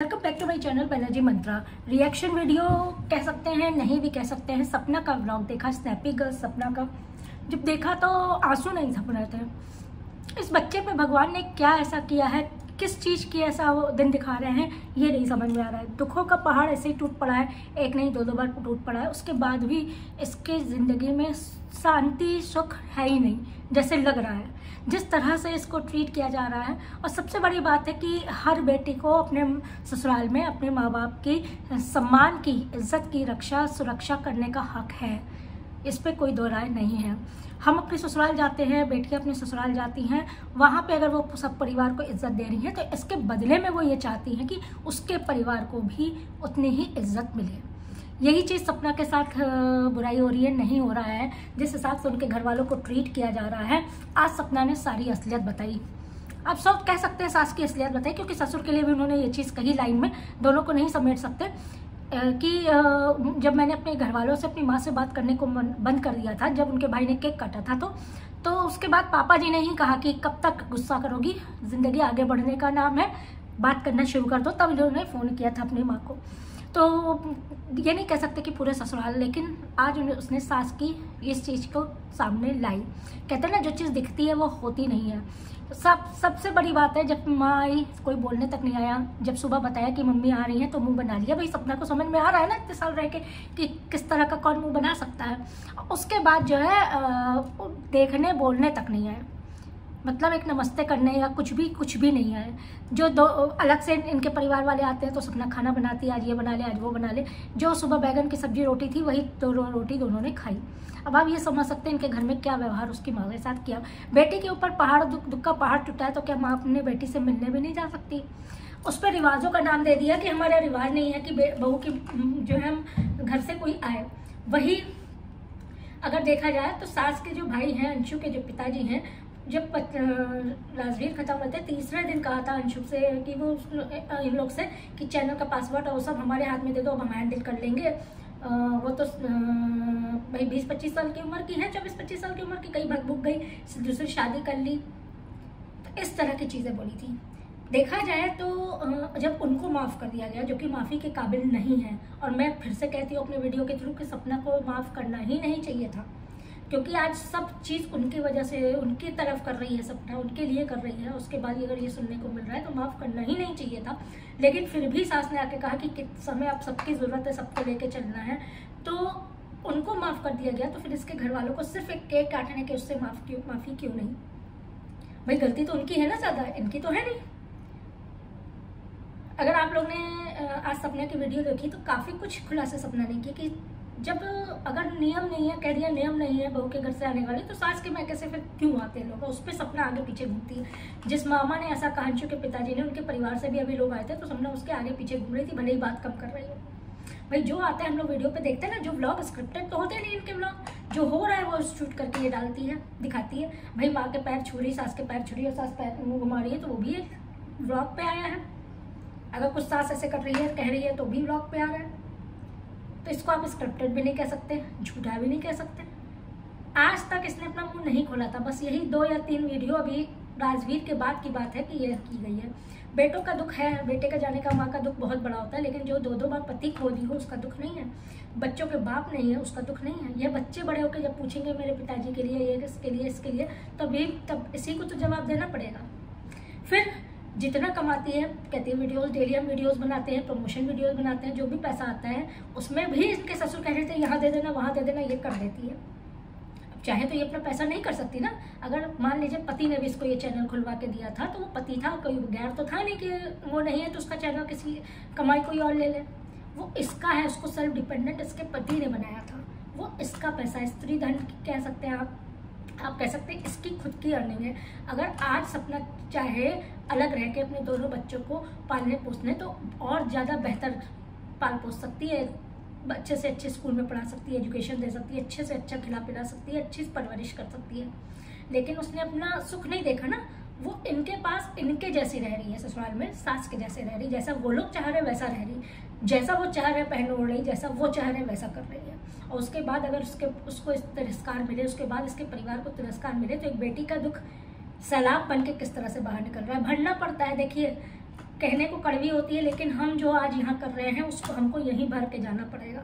Welcome back to my channel Banerjee Mantra. Reaction video कह सकते हैं, नहीं भी कह सकते हैं। सपना का व्लॉग देखा, स्नैपी गर्ल सपना का। जब देखा तो आंसू नहीं थम रहे थे। इस बच्चे पे भगवान ने क्या ऐसा किया है, किस चीज़ की ऐसा वो दिन दिखा रहे हैं, ये नहीं समझ में आ रहा है। दुखों का पहाड़ ऐसे ही टूट पड़ा है, एक नहीं दो बार टूट पड़ा है। उसके बाद भी इसके ज़िंदगी में शांति सुख है ही नहीं, जैसे लग रहा है जिस तरह से इसको ट्रीट किया जा रहा है। और सबसे बड़ी बात है कि हर बेटी को अपने ससुराल में अपने माँ बाप की सम्मान की, इज्जत की रक्षा सुरक्षा करने का हक है। इस पे कोई दो राय नहीं है। हम अपने ससुराल जाते हैं, बेटियां अपने ससुराल जाती हैं, वहाँ पे अगर वो सब परिवार को इज्जत दे रही है तो इसके बदले में वो ये चाहती हैं कि उसके परिवार को भी उतनी ही इज्जत मिले। यही चीज़ सपना के साथ बुराई हो रही है, नहीं हो रहा है। जिस हिसाब से उनके घर वालों को ट्रीट किया जा रहा है, आज सपना ने सारी असलियत बताई। आप सब कह सकते हैं सास की असलियत बताई, क्योंकि ससुर के लिए भी उन्होंने ये चीज़ कही लाइन में, दोनों को नहीं समेट सकते। कि जब मैंने अपने घर वालों से अपनी माँ से बात करने को बंद कर दिया था, जब उनके भाई ने केक काटा था, तो उसके बाद पापा जी ने ही कहा कि कब तक गुस्सा करोगी, ज़िंदगी आगे बढ़ने का नाम है, बात करना शुरू कर दो। तब इन्होंने फ़ोन किया था अपनी माँ को। तो ये नहीं कह सकते कि पूरे ससुराल, लेकिन आज उसने सास की इस चीज़ को सामने लाई। कहते हैं ना, जो चीज़ दिखती है वो होती नहीं है। सबसे बड़ी बात है, जब माँ आई कोई बोलने तक नहीं आया। जब सुबह बताया कि मम्मी आ रही है तो मुंह बना लिया। भाई सपना को समझ में आ रहा है ना इतने साल रह के कि किस तरह का कौन मुंह बना सकता है। उसके बाद जो है देखने बोलने तक नहीं आए, मतलब एक नमस्ते करने या कुछ भी नहीं है। जो दो अलग से इनके परिवार वाले आते हैं तो सपना खाना बनाती है, आज ये बना ले आज वो बना ले। जो सुबह बैगन की सब्जी रोटी थी वही रोटी दोनों ने खाई। अब आप ये समझ सकते हैं इनके घर में क्या व्यवहार उसकी माँ के साथ किया। बेटी के ऊपर पहाड़ दुख का पहाड़ टूटा है तो क्या माँ अपने बेटी से मिलने भी नहीं जा सकती? उस पर रिवाजों का नाम दे दिया कि हमारा रिवाज नहीं है कि बहू की जो है हम घर से कोई आए। वही अगर देखा जाए तो सास के जो भाई हैं, अंशु के जो पिताजी हैं, जब राजवीर खत्म होते तीसरे दिन कहा था अंशु से कि वो इन लोग से कि चैनल का पासवर्ड और वो सब हमारे हाथ में दे दो, अब हम हैंडल कर लेंगे। वो तो भाई 20-25 साल की उम्र की है, 24-25 साल की उम्र की, कहीं भग भुग गई, दूसरी शादी कर ली। तो इस तरह की चीज़ें बोली थी। देखा जाए तो जब उनको माफ़ कर दिया गया, जो कि माफ़ी के काबिल नहीं है, और मैं फिर से कहती हूँ अपने वीडियो के थ्रू कि सपना को माफ़ करना ही नहीं चाहिए था, क्योंकि आज सब चीज़ उनकी वजह से उनकी तरफ कर रही है सपना, उनके लिए कर रही है। उसके बाद अगर ये सुनने को मिल रहा है तो माफ़ करना ही नहीं चाहिए था। लेकिन फिर भी सास ने आके कहा कि किस समय अब सबकी ज़रूरत है, सबको लेके चलना है, तो उनको माफ़ कर दिया गया। तो फिर इसके घर वालों को सिर्फ एक केक काटने के उससे माफ़ी क्यों नहीं? भाई गलती तो उनकी है ना, ज़्यादा इनकी तो है नहीं। अगर आप लोग ने आज सपना की वीडियो देखी तो काफ़ी कुछ खुलासे सपना ने किए कि जब अगर नियम नहीं है, कह दिया नियम नहीं है बहू के घर से आने वाले, तो सास के मैके से फिर क्यों आते हैं लोग? उस पर सपना आगे पीछे घूमती है। जिस मामा ने ऐसा कहा, अंशु के पिताजी ने, उनके परिवार से भी अभी लोग आए थे, तो सपना उसके आगे पीछे घूम रही थी, भले ही बात कम कर रही है। भाई जो आता है, हम लोग वीडियो पे देखते हैं ना, जो व्लॉग स्क्रिप्टेड तो होते नहीं इनके व्लॉग, जो हो रहा है वो शूट करके ये डालती है, दिखाती है। भाई माँ के पैर छू रही, सास के पैर छू रही और सास पैर मुँह घुमा रही है, तो वो भी एक व्लॉग पे आया है। अगर कुछ सास ऐसे कर रही है, कह रही है, तो भी व्लॉग पे आ रहा है। तो इसको आप स्क्रिप्टेड भी नहीं कह सकते, झूठा भी नहीं कह सकते। आज तक इसने अपना मुंह नहीं खोला था, बस यही 2 या 3 वीडियो अभी राजवीर के बाद की बात है कि यह की गई है। बेटों का दुख है, बेटे का जाने का माँ का दुख बहुत बड़ा होता है, लेकिन जो 2-2 बार पति खो दी हो उसका दुख नहीं है। बच्चों के बाप नहीं है उसका दुख नहीं है। ये बच्चे बड़े होकर जब पूछेंगे मेरे पिताजी के लिए, ये इसके लिए, इसके लिए, तब इसी को तो जवाब देना पड़ेगा। फिर जितना कमाती है, कहती है वीडियोस, डेली हम वीडियोस बनाते हैं, प्रमोशन वीडियोस बनाते हैं, जो भी पैसा आता है उसमें भी इनके ससुर कह रहे थे यहाँ दे देना वहाँ दे देना, ये कर देती है। अब चाहे तो ये अपना पैसा नहीं कर सकती ना। अगर मान लीजिए पति ने भी इसको ये चैनल खुलवा के दिया था, तो वो पति था, कोई गैर तो था नहीं कि वो नहीं है तो उसका चैनल किसी कमाई कोई और ले ले। वो इसका है, उसको सेल्फ डिपेंडेंट इसके पति ने बनाया था, वो इसका पैसा, स्त्री धन कह सकते हैं आप कह सकते हैं इसकी खुद की अर्निंग है। अगर आज सपना चाहे अलग रह के अपने दोनों बच्चों को पालने पोसने, तो और ज़्यादा बेहतर पाल पोस सकती है, अच्छे से अच्छे स्कूल में पढ़ा सकती है, एजुकेशन दे सकती है, अच्छे से अच्छा खिला पिला सकती है, अच्छी परवरिश कर सकती है। लेकिन उसने अपना सुख नहीं देखा ना, वो इनके पास इनके जैसी रह रही है, ससुराल में सास के जैसे रह रही, जैसा वो लोग चाह रहे वैसा रह रही, जैसा वो चाह रहे पहन ओढ़ रही, जैसा वो चाह रहे वैसा कर रही है। और उसके बाद अगर उसको इस तिरस्कार मिले, उसके बाद इसके परिवार को तिरस्कार मिले, तो एक बेटी का दुख सैलाब बन के किस तरह से बाहर निकल रहा है। भरना पड़ता है। देखिए कहने को कड़वी होती है, लेकिन हम जो आज यहाँ कर रहे हैं उसको हमको यहीं भर के जाना पड़ेगा।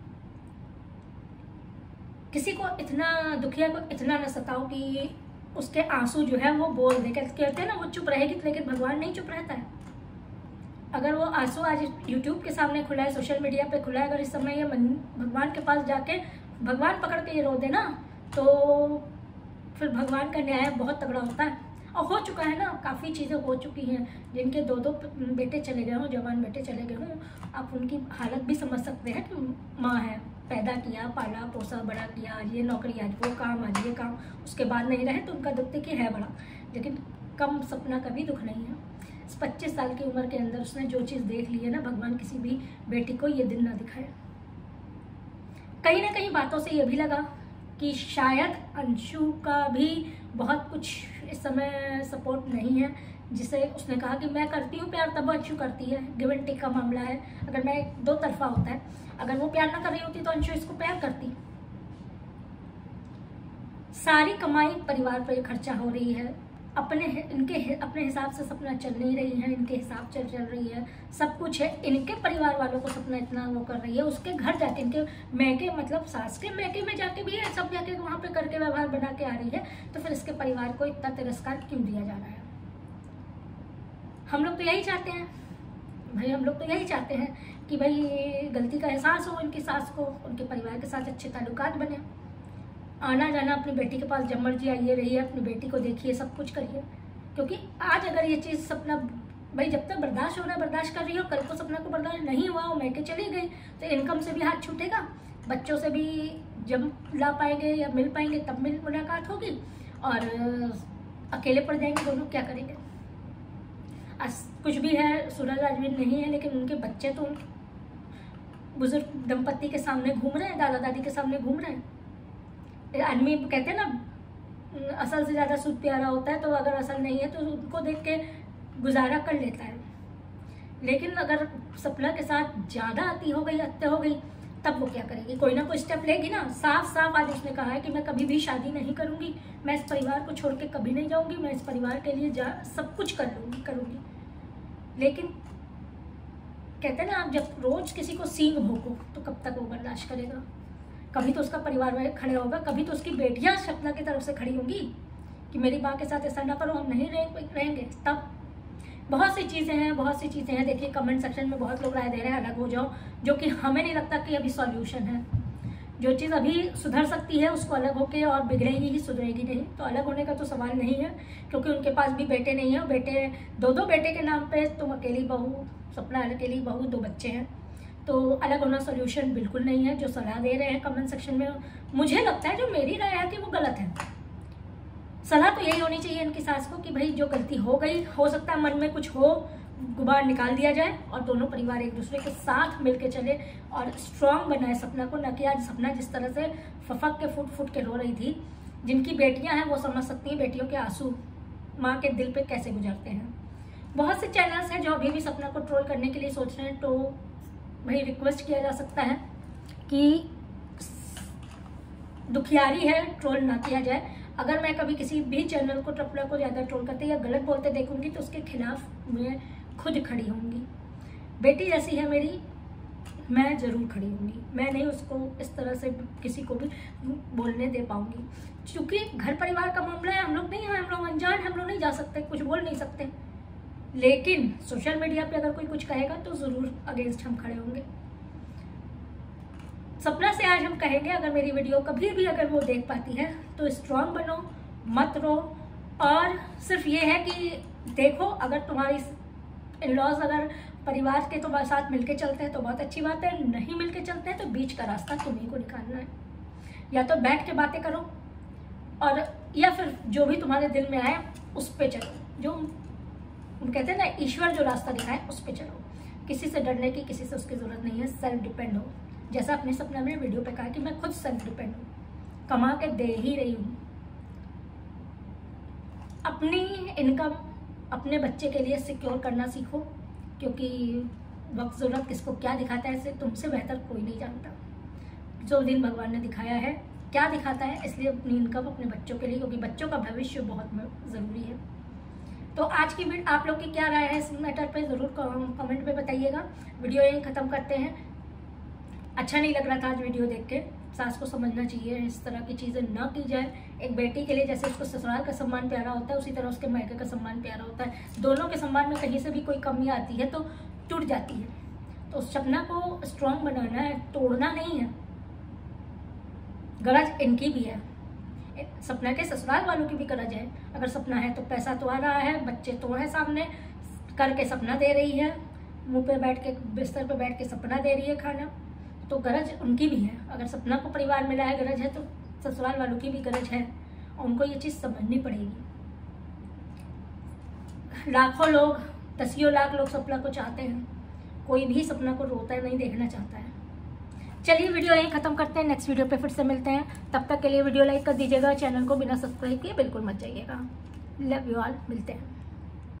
किसी को इतना दुखिया को इतना न सताओ कि उसके आंसू जो है वो बोल दे। कहते हैं ना वो चुप रहेगी, लेकिन भगवान नहीं चुप रहता है। अगर वो आंसू आज यूट्यूब के सामने खुला है, सोशल मीडिया पे खुला है, अगर इस समय ये भगवान के पास जाके भगवान पकड़ के ये रो देना, तो फिर भगवान का न्याय बहुत तगड़ा होता है। और हो चुका है ना, काफ़ी चीज़ें हो चुकी हैं। जिनके 2-2 बेटे चले गए हों, जवान बेटे चले गए हों, आप उनकी हालत भी समझ सकते हैं कि माँ है, पैदा किया, पाला पोसा, बड़ा किया, आज ये नौकरी, आज वो काम, आज ये काम, उसके बाद नहीं रहे तो उनका दुख देखिए है बड़ा। लेकिन कम सपना कभी दुख नहीं है। 25 साल की उम्र के अंदर उसने जो चीज़ देख ली है ना, भगवान किसी भी बेटी को ये दिन ना दिखाए। कहीं ना कहीं बातों से ये भी लगा कि शायद अंशु का भी बहुत कुछ इस समय सपोर्ट नहीं है, जिसे उसने कहा कि मैं करती हूँ प्यार तब अंशु करती है। गिव एंड टेक का मामला है, अगर मैं 2 तरफा होता है। अगर वो प्यार ना कर रही होती तो अंशु इसको प्यार करती। सारी कमाई परिवार पर खर्चा हो रही है, अपने हिसाब से सपना चल नहीं रही है, इनके हिसाब से चल रही है, सब कुछ है। इनके परिवार वालों को सपना इतना वो कर रही है, उसके घर जाके, इनके मैके मतलब सास के मैके में जाके भी है, सब जाके वहाँ पे करके व्यवहार बना के आ रही है, तो फिर इसके परिवार को इतना तिरस्कार क्यों दिया जा रहा है? हम लोग तो यही चाहते हैं भाई, हम लोग तो यही चाहते हैं कि भाई गलती का एहसास हो इनकी सास को, उनके परिवार के साथ अच्छे ताल्लुकात बने, आना जाना अपनी बेटी के पास जब मर्जी आइए रहिए, अपनी बेटी को देखिए, सब कुछ करिए। क्योंकि आज अगर ये चीज़ सपना भाई जब तक बर्दाश्त हो रहा है बर्दाश्त कर रही हो, कल को सपना को बर्दाश्त नहीं हुआ, वो मैके चली गई तो इनकम से भी हाथ छूटेगा, बच्चों से भी जब ला पाएंगे या मिल पाएंगे तब मुलाकात होगी, और अकेले पड़ जाएंगे दोनों, क्या करेंगे? कुछ भी है, सूरज राजवीर नहीं है, लेकिन उनके बच्चे तो बुजुर्ग दंपत्ति के सामने घूम रहे हैं, दादा दादी के सामने घूम रहे हैं। आदमी कहते हैं ना असल से ज़्यादा सूद प्यारा होता है, तो अगर असल नहीं है तो उनको देख के गुजारा कर लेता है। लेकिन अगर सपना के साथ ज़्यादा आती हो गई, अत्ते हो गई, तब वो क्या करेगी? कोई ना कोई स्टेप लेगी ना। साफ साफ आज उसने कहा है कि मैं कभी भी शादी नहीं करूँगी, मैं इस परिवार को छोड़ के कभी नहीं जाऊँगी, मैं इस परिवार के लिए सब कुछ करूँगी। लेकिन कहते हैं ना, आप जब रोज किसी को सींग भोंको तो कब तक वो बर्दाश्त करेगा? कभी तो उसका परिवार में खड़ा होगा, कभी तो उसकी बेटियां सपना की तरफ से खड़ी होंगी कि मेरी माँ के साथ ऐसा ना करो, हम नहीं रहेंगे। तब बहुत सी चीज़ें हैं। देखिए कमेंट सेक्शन में बहुत लोग राय दे रहे हैं अलग हो जाओ, जो कि हमें नहीं लगता कि अभी सॉल्यूशन है। जो चीज़ अभी सुधर सकती है उसको अलग होके, और बिगड़ेगी ही, सुधरेगी नहीं। तो अलग होने का तो सवाल नहीं है, क्योंकि उनके पास भी बेटे नहीं है। बेटे 2 बेटे के नाम पे तुम अकेली बहू, सपना अकेली बहू, 2 बच्चे हैं, तो अलग होना सोल्यूशन बिल्कुल नहीं है। जो सलाह दे रहे हैं कमेंट सेक्शन में, मुझे लगता है जो मेरी राय है कि वो गलत है। सलाह तो यही होनी चाहिए इनकी सास को कि भाई जो गलती हो गई, हो सकता है मन में कुछ हो, गुबार निकाल दिया जाए और दोनों परिवार एक दूसरे के साथ मिलके चले और स्ट्रांग बनाए सपना को। न कि आज सपना जिस तरह से फफक के फुट के रो रही थी। जिनकी बेटियां हैं वो समझ सकती हैं बेटियों के आंसू माँ के दिल पे कैसे गुजरते हैं। बहुत से चैनल्स हैं जो अभी भी सपना को ट्रोल करने के लिए सोच रहे हैं, तो भाई रिक्वेस्ट किया जा सकता है कि दुखियारी है, ट्रोल ना किया जाए। अगर मैं कभी किसी भी चैनल को सपना को ज़्यादा ट्रोल करते या गलत बोलते देखूंगी तो उसके खिलाफ मैं खुद खड़ी होंगी। बेटी जैसी है मेरी, मैं ज़रूर खड़ी होंगी। मैं नहीं उसको इस तरह से किसी को भी बोलने दे पाऊंगी, क्योंकि घर परिवार का मामला है। हम लोग नहीं हैं, हम लोग अनजान, हम लोग नहीं जा सकते, कुछ बोल नहीं सकते। लेकिन सोशल मीडिया पे अगर कोई कुछ कहेगा तो ज़रूर अगेंस्ट हम खड़े होंगे। सपना से आज हम कहेंगे, अगर मेरी वीडियो कभी भी अगर वो देख पाती है तो स्ट्रांग बनो, मत रो। और सिर्फ ये है कि देखो, अगर तुम्हारी इन-लॉज अगर परिवार के तो साथ मिलके चलते हैं तो बहुत अच्छी बात है, नहीं मिलके चलते हैं तो बीच का रास्ता तुम्ही को निकालना है। या तो बैठ के बातें करो, और या फिर जो भी तुम्हारे दिल में आए उस पर चलो। जो कहते हैं ना, ईश्वर जो रास्ता दिखाए उस पर चलो। किसी से डरने की, किसी से उसकी ज़रूरत नहीं है। सेल्फ डिपेंड हो। जैसा अपने सपना में वीडियो पे कहा कि मैं खुद सेल्फ डिपेंड हूँ, कमा के दे ही रही हूँ। अपनी इनकम अपने बच्चे के लिए सिक्योर करना सीखो, क्योंकि वक्त ज़रूरत किसको क्या दिखाता है इसे तुमसे बेहतर कोई नहीं जानता। जो दिन भगवान ने दिखाया है, क्या दिखाता है, इसलिए अपनी इनकम अपने बच्चों के लिए, क्योंकि बच्चों का भविष्य बहुत ज़रूरी है। तो आज की वीडियो आप लोग की क्या राय है इस मैटर पे ज़रूर कमेंट में बताइएगा। वीडियो यहीं ख़त्म करते हैं। अच्छा नहीं लग रहा था आज वीडियो देख के। सास को समझना चाहिए इस तरह की चीज़ें ना की जाए। एक बेटी के लिए जैसे उसको ससुराल का सम्मान प्यारा होता है, उसी तरह उसके मायके का सम्मान प्यारा होता है। दोनों के सम्मान में कहीं से भी कोई कमी आती है तो टूट जाती है। तो उस सपना को स्ट्रांग बनाना है, तोड़ना नहीं है। गरज इनकी भी है, सपना के ससुराल वालों की भी गरज है। अगर सपना है तो पैसा तो आ रहा है, बच्चे तो है सामने, करके सपना दे रही है, मुंह पे बैठ के बिस्तर पे बैठ के सपना दे रही है खाना, तो गरज उनकी भी है। अगर सपना को परिवार मिला है, गरज है, तो ससुराल वालों की भी गरज है और उनको ये चीज़ समझनी पड़ेगी। लाखों लोग, दसियों लाख लोग सपना को चाहते हैं, कोई भी सपना को रोता नहीं देखना चाहता है। चलिए वीडियो यहीं खत्म करते हैं, नेक्स्ट वीडियो पे फिर से मिलते हैं। तब तक के लिए वीडियो लाइक कर दीजिएगा, चैनल को बिना सब्सक्राइब किए बिल्कुल मत जाइएगा। लव यू ऑल, मिलते हैं।